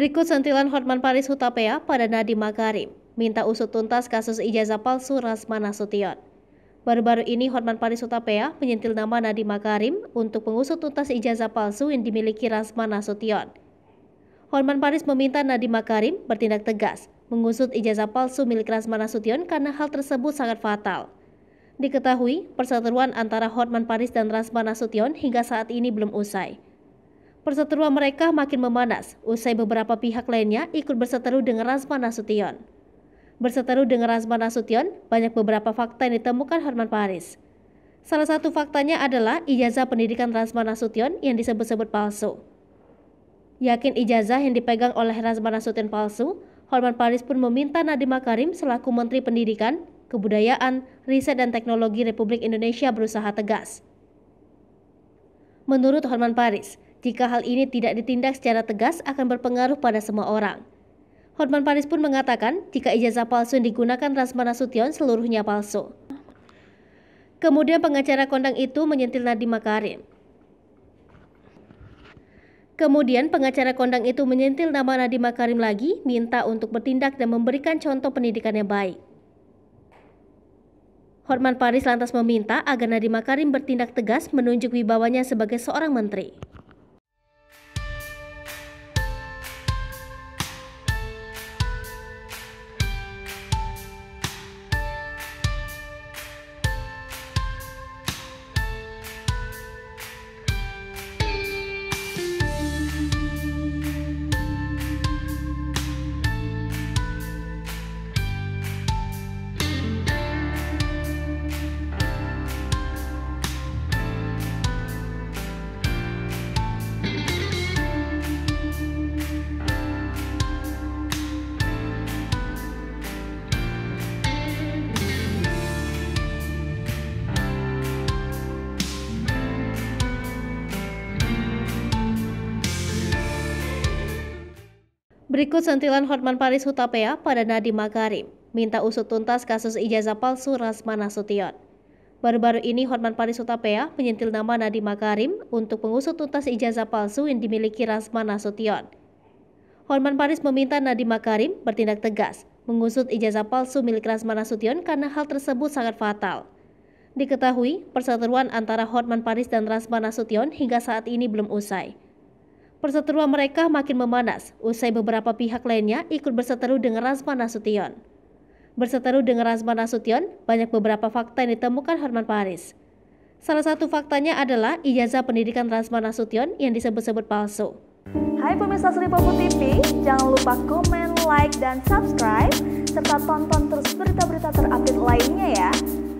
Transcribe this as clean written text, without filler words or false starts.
Berikut sentilan Hotman Paris Hutapea pada Nadiem Makarim, minta usut tuntas kasus ijazah palsu Rasman Nasution. Baru-baru ini Hotman Paris Hutapea menyentil nama Nadiem Makarim untuk mengusut tuntas ijazah palsu yang dimiliki Rasman Nasution. Hotman Paris meminta Nadiem Makarim bertindak tegas, mengusut ijazah palsu milik Rasman Nasution karena hal tersebut sangat fatal. Diketahui, perseteruan antara Hotman Paris dan Rasman Nasution hingga saat ini belum usai. Perseteruan mereka makin memanas usai beberapa pihak lainnya ikut berseteru dengan Rasman Nasution. Berseteru dengan Rasman Nasution, banyak beberapa fakta yang ditemukan Hotman Paris. Salah satu faktanya adalah ijazah pendidikan Rasman Nasution yang disebut-sebut palsu. Yakin ijazah yang dipegang oleh Rasman Nasution palsu, Hotman Paris pun meminta Nadiem Makarim selaku Menteri Pendidikan, Kebudayaan, Riset dan Teknologi Republik Indonesia berusaha tegas. Menurut Hotman Paris, jika hal ini tidak ditindak secara tegas akan berpengaruh pada semua orang. Hotman Paris pun mengatakan jika ijazah palsu yang digunakan Rasman Nasution seluruhnya palsu. Kemudian pengacara kondang itu menyentil Nadiem Makarim. Nama Nadiem Makarim lagi, minta untuk bertindak dan memberikan contoh pendidikan yang baik. Hotman Paris lantas meminta agar Nadiem Makarim bertindak tegas menunjuk wibawanya sebagai seorang menteri. Berikut sentilan Hotman Paris Hutapea pada Nadiem Makarim, minta usut tuntas kasus ijazah palsu Rasman Nasution. Baru-baru ini Hotman Paris Hutapea menyentil nama Nadiem Makarim untuk mengusut tuntas ijazah palsu yang dimiliki Rasman Nasution. Hotman Paris meminta Nadiem Makarim bertindak tegas, mengusut ijazah palsu milik Rasman Nasution karena hal tersebut sangat fatal. Diketahui, perseteruan antara Hotman Paris dan Rasman Nasution hingga saat ini belum usai. Perseteruan mereka makin memanas usai beberapa pihak lainnya ikut berseteru dengan Rasman Nasution. Berseteru dengan Rasman Nasution, banyak beberapa fakta yang ditemukan Hotman Paris. Salah satu faktanya adalah ijazah pendidikan Rasman Nasution yang disebut-sebut palsu. Hai pemirsa Sri Popo TV, jangan lupa komen, like, dan subscribe, serta tonton terus berita-berita terupdate lainnya ya.